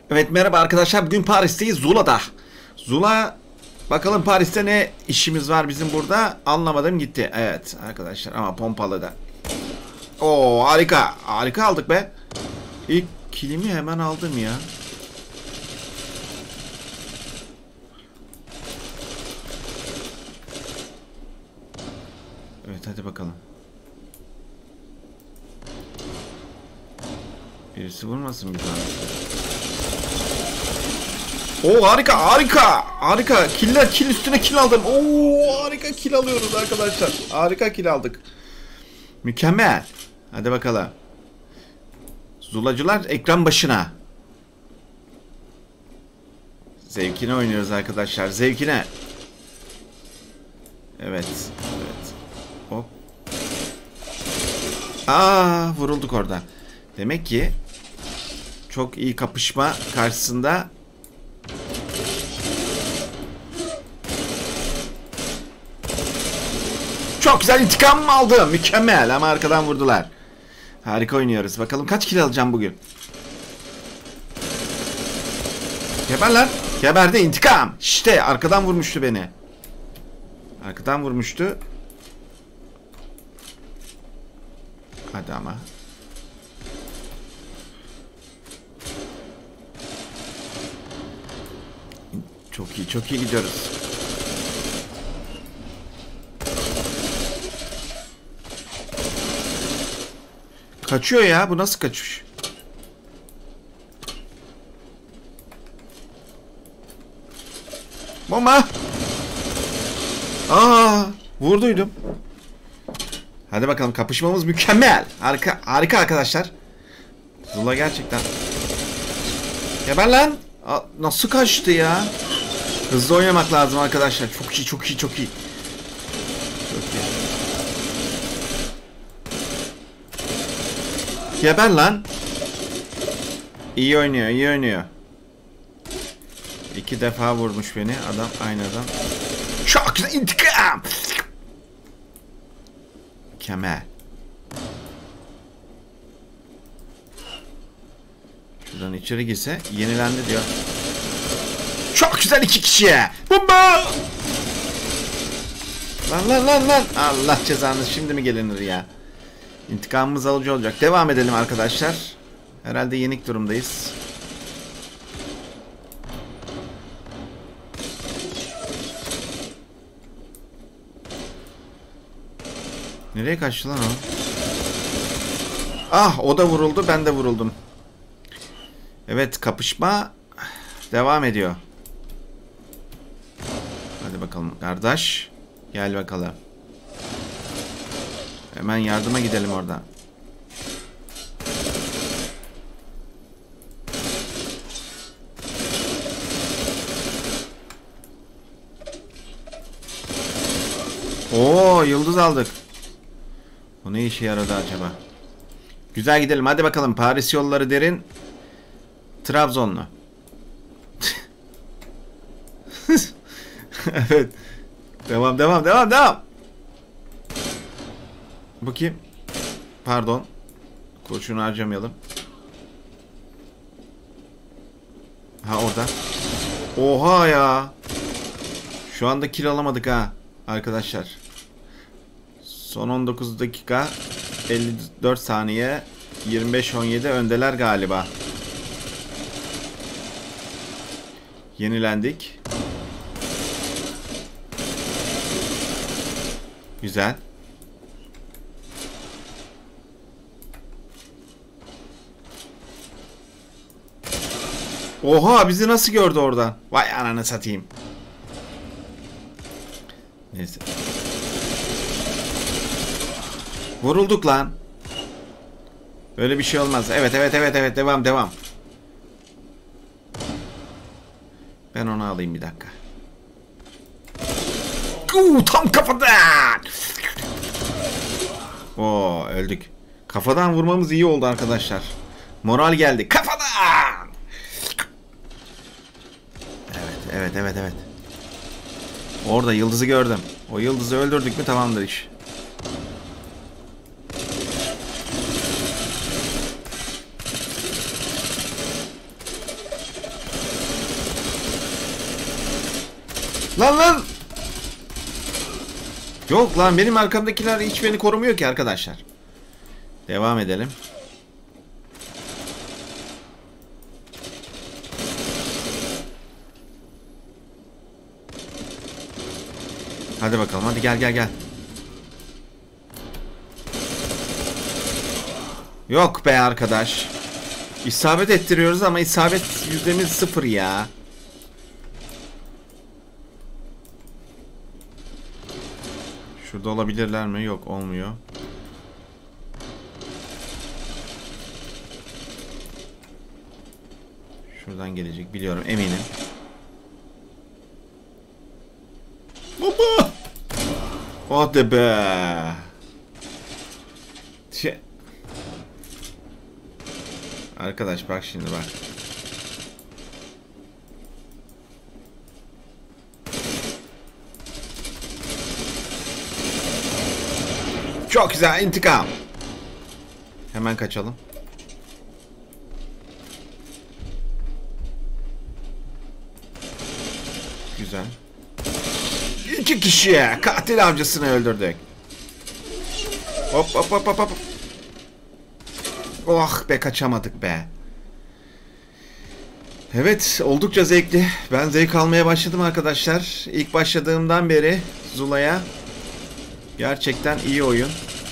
Evet, merhaba arkadaşlar. Bugün Paris'teyiz, Zula'da. Zula, bakalım Paris'te ne işimiz var bizim burada, anlamadım gitti. Evet arkadaşlar, ama pompalı da. Oo, harika. Harika aldık be. İlk kilimi hemen aldım ya. Evet, hadi bakalım. Birisi vurmasın bir tane. Oo, harika harika harika, kill üstüne kill aldım. Oo, harika kill alıyoruz arkadaşlar. Harika kill aldık. Mükemmel. Hadi bakalım. Zulacılar ekran başına. Zevkine oynuyoruz arkadaşlar, zevkine. Evet. Evet. Hop. Aa, vurulduk orada. Demek ki çok iyi kapışma karşısında çok güzel intikam mı aldım? Mükemmel, ama arkadan vurdular. Harika oynuyoruz. Bakalım kaç kill alacağım bugün. Geber lan. Geberdi, intikam. İşte arkadan vurmuştu beni. Arkadan vurmuştu. Hadi ama. Çok iyi, çok iyi gidiyoruz. Kaçıyor ya. Bu nasıl kaçış? Bomba. Aa, vurduydum. Hadi bakalım, kapışmamız mükemmel. Harika, harika arkadaşlar. Zula gerçekten. Geber lan. Aa, nasıl kaçtı ya? Hızlı oynamak lazım arkadaşlar. Çok iyi, çok iyi, çok iyi. Çok iyi. Geber lan. İyi oynuyor, iyi oynuyor. 2 defa vurmuş beni adam, aynı adam. Çok güzel intikam. Mükemmel. Şuradan içeri girse yenilendi diyor. Çok güzel, 2 kişiye. Bomba. Lan. Allah cezanı, şimdi mi gelinir ya? İntikamımız alıcı olacak. Devam edelim arkadaşlar. Herhalde yenik durumdayız. Nereye kaçtı lan o? Ah, o da vuruldu, ben de vuruldum. Evet, kapışma devam ediyor. Hadi bakalım kardeş. Gel bakalım. Hemen yardıma gidelim orada. Oo, yıldız aldık. Bu ne işe yaradı acaba? Güzel, gidelim hadi bakalım. Paris yolları derin. Trabzonlu. Evet. Devam. Bu kim? Pardon. Kurşunu harcamayalım. Ha, orada. Oha ya. Şu anda kill alamadık ha arkadaşlar. Son 19 dakika 54 saniye 25-17 öndeler galiba. Yenilendik. Güzel. Oha, bizi nasıl gördü oradan? Vay ananı satayım. Neyse. Vurulduk lan. Böyle bir şey olmaz. Evet. Devam. Ben onu alayım bir dakika. Tam kafadan. Oo, öldük. Kafadan vurmamız iyi oldu arkadaşlar. Moral geldi. Kafadan. Evet. Orada yıldızı gördüm. O yıldızı öldürdük mü tamamdır iş. Lan lan. Yok lan, benim arkamdakiler hiç beni korumuyor ki arkadaşlar. Devam edelim. Hadi bakalım, hadi gel gel gel. Yok be arkadaş. İsabet ettiriyoruz ama isabet yüzdemiz 0 ya. Şurada olabilirler mi? Yok, olmuyor. Şuradan gelecek biliyorum, eminim. Baba! Hadi be! Arkadaş bak şimdi bak. Çok güzel intikam. Hemen kaçalım. Güzel. 2 kişi katil avcısını öldürdük. Hop hop hop hop hop. Oh be, kaçamadık be. Evet, oldukça zevkli. Ben zevk almaya başladım arkadaşlar. İlk başladığımdan beri Zula'ya. Gerçekten iyi oyun.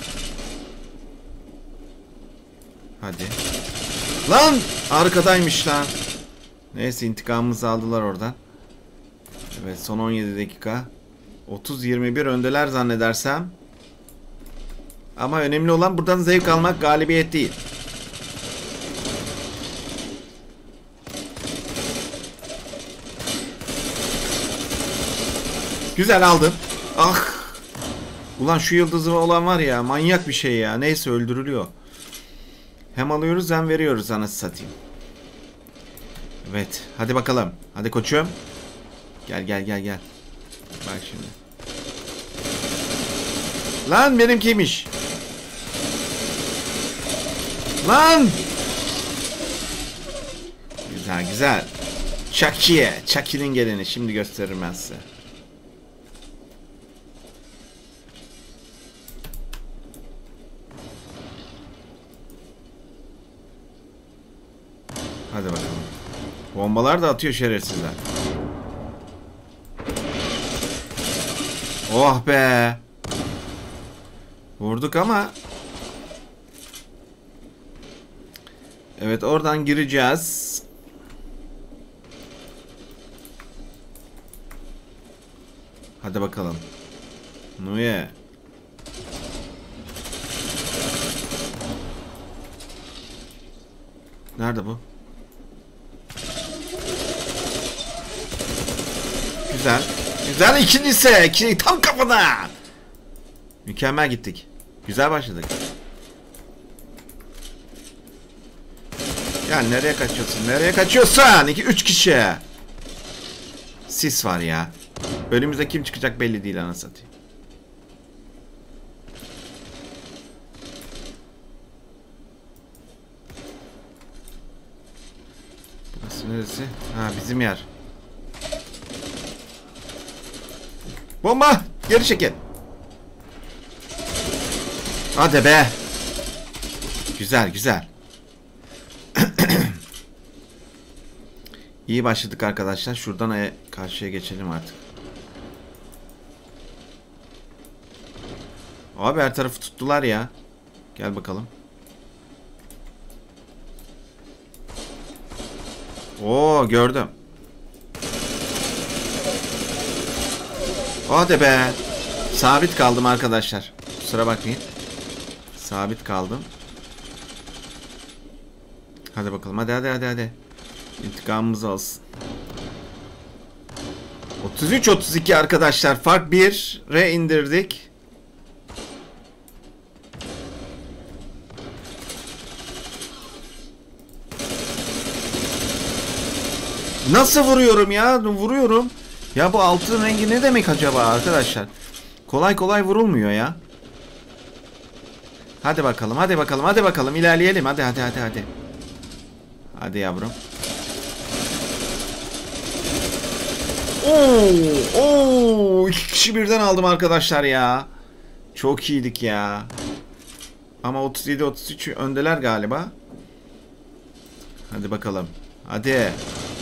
Hadi. Lan! Arkadaymış lan. Neyse, intikamımızı aldılar oradan. Evet, son 17 dakika. 30-21 öndeler zannedersem. Ama önemli olan buradan zevk almak, galibiyet değil. Güzel aldım. Ah! Ulan şu yıldızı olan var ya, manyak bir şey ya. Neyse, öldürülüyor. Hem alıyoruz hem veriyoruz, anasını satayım. Evet, hadi bakalım. Hadi koçum. Gel gel gel gel. Bak şimdi. Lan benimkiymiş. Lan! Güzel güzel. Chucky'ye. Chucky'nin geleni. Şimdi gösteririm ben size. Hadi bakalım. Bombalar da atıyor şerefsizler. Oh be. Vurduk ama. Evet, oradan gireceğiz. Hadi bakalım. Nuye. Nerede bu? Güzel. Güzel, ikincisi. Tam kafada. Mükemmel gittik. Güzel başladık. Ya nereye kaçıyorsun? Nereye kaçıyorsun? 2-3 kişi. Sis var ya. Önümüzde kim çıkacak belli değil, anasını satayım. Burası neresi? Ha, bizim yer. Bomba! Geri çekil. Hadi be. Güzel güzel. İyi başladık arkadaşlar. Şuradan karşıya geçelim artık. Abi her tarafı tuttular ya. Gel bakalım. Oo, gördüm. Hadi be. Sabit kaldım arkadaşlar. Kusura bakmayın. Sabit kaldım. Hadi bakalım. Hadi hadi hadi hadi. İntikamımızı alsın. 33-32 arkadaşlar. Fark 1'e indirdik. Nasıl vuruyorum ya? Vuruyorum. Ya bu altın rengi ne demek acaba arkadaşlar? Kolay kolay vurulmuyor ya. Hadi bakalım, hadi bakalım, hadi bakalım. İlerleyelim. Hadi hadi hadi hadi. Hadi yavrum. Oo, iki kişi birden aldım arkadaşlar ya. Çok iyiydik ya. Ama 37-33 öndeler galiba. Hadi bakalım. Hadi.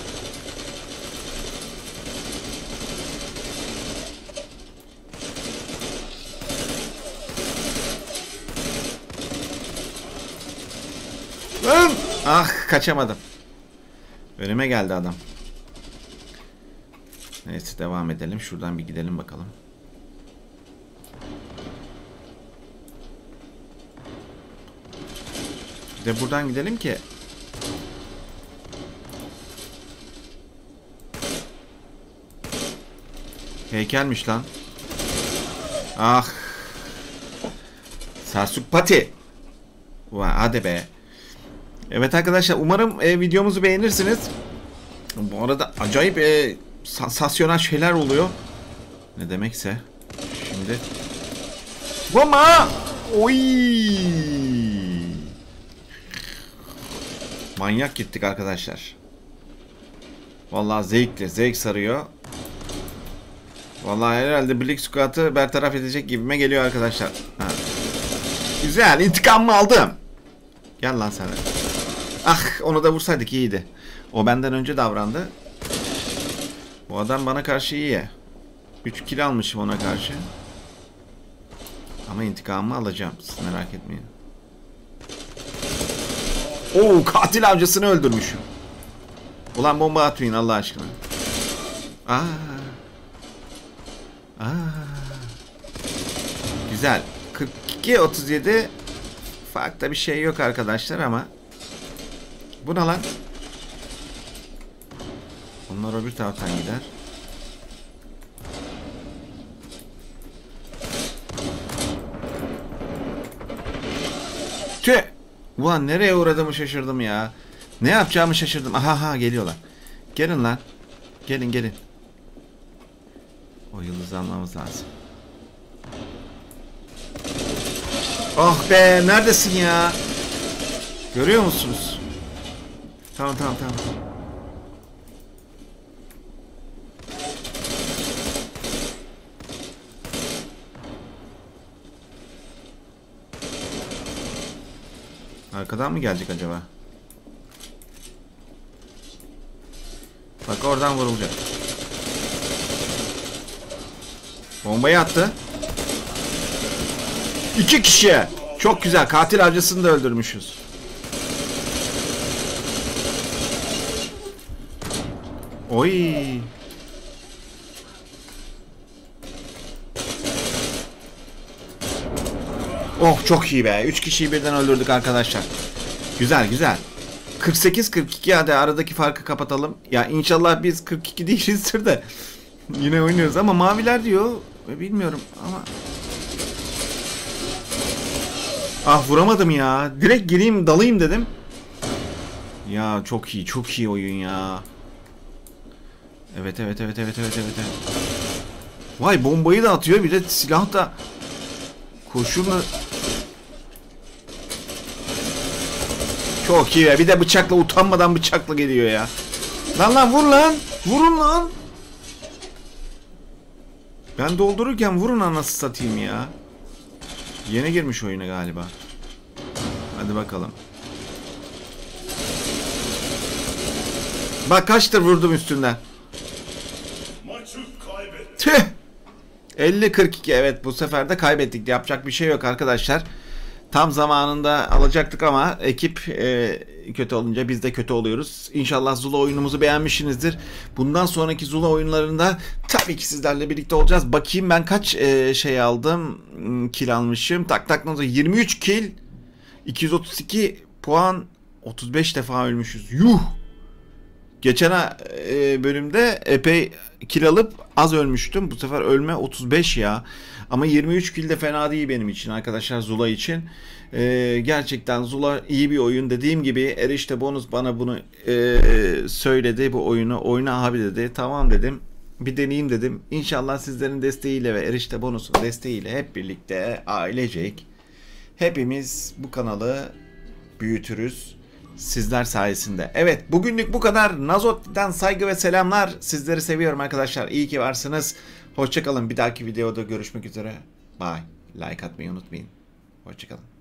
Lan! Ah, kaçamadım. Önüme geldi adam. Neyse, devam edelim. Şuradan bir gidelim bakalım. Bir de buradan gidelim ki. Heykelmiş lan. Ah. Sarsuk Pati. Vay, hadi be. Evet arkadaşlar, umarım videomuzu beğenirsiniz. Bu arada acayip sansasyonel şeyler oluyor. Ne demekse. Şimdi. Bomba! Oy! Manyak gittik arkadaşlar. Vallahi zevkli, zevk sarıyor. Vallahi herhalde Black Squad'ı bertaraf edecek gibime geliyor arkadaşlar. Ha. Güzel, intikamımı aldım. Gel lan sen. Ah, onu da vursaydık iyiydi. O benden önce davrandı. Bu adam bana karşı iyi. 3 kill almışım ona karşı. Ama intikamımı alacağım. Siz merak etmeyin. Oo, katil avcısını öldürmüşüm. Ulan bomba atmayın Allah aşkına. Aa. Aa. Güzel. 42-37. Farkta bir şey yok arkadaşlar ama. Bu ne lan? Onlar öbür taraftan gider. Tüh! Ulan nereye uğradığımı şaşırdım ya. Ne yapacağımı şaşırdım. Aha, geliyorlar. Gelin lan. Gelin gelin. O yıldızı almamız lazım. Oh be, neredesin ya? Görüyor musunuz? Tamam. Arkadan mı gelecek acaba? Bak, oradan vurulacak. Bombayı attı. 2 kişi. Çok güzel. Katil avcısını da öldürmüşüz. Oy. Oh, çok iyi be. 3 kişiyi birden öldürdük arkadaşlar. Güzel. 48-42, hadi aradaki farkı kapatalım. Ya inşallah biz 42 değilizdir de. Yine oynuyoruz ama maviler diyor. Bilmiyorum ama. Ah, vuramadım ya. Direkt gireyim dalayım dedim. Ya çok iyi oyun ya. Evet. Vay, bombayı da atıyor, bir de silah da kurşunla. Çok iyi ya. Bir de bıçakla, utanmadan bıçakla geliyor ya. Lan vur lan. Vurun lan. Ben doldururken vurun, anasını satayım ya. Yeni girmiş oyuna galiba. Hadi bakalım. Bak, kaçtır vurdum üstünden. Maçı kaybettik. Tüh. 50-42, evet, bu sefer de kaybettik. Yapacak bir şey yok arkadaşlar. Tam zamanında alacaktık ama ekip kötü olunca biz de kötü oluyoruz. İnşallah Zula oyunumuzu beğenmişsinizdir. Bundan sonraki Zula oyunlarında tabii ki sizlerle birlikte olacağız. Bakayım ben kaç şey aldım. Kill almışım. Tak 23 kill. 232 puan. 35 defa ölmüşüz. Yuh! Geçen bölümde epey kill alıp az ölmüştüm. Bu sefer ölme 35 ya. Ama 23 kill de fena değil benim için arkadaşlar, Zula için. Gerçekten Zula iyi bir oyun. Dediğim gibi Erişte Bonus bana bunu söyledi. Bu oyunu oyna abi dedi. Tamam dedim. Bir deneyeyim dedim. İnşallah sizlerin desteğiyle ve Erişte Bonus'un desteğiyle hep birlikte ailecek hepimiz bu kanalı büyütürüz. Sizler sayesinde. Evet, bugünlük bu kadar. Nazotti'den saygı ve selamlar. Sizleri seviyorum arkadaşlar. İyi ki varsınız. Hoşçakalın. Bir dahaki videoda görüşmek üzere. Bye. Like atmayı unutmayın. Hoşçakalın.